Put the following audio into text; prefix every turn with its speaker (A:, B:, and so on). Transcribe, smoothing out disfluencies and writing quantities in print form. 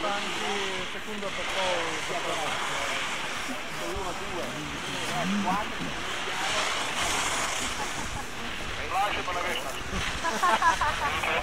A: stanchi, secondo per poi.
B: 1, 2, 3, 4. Rilascio per la vista.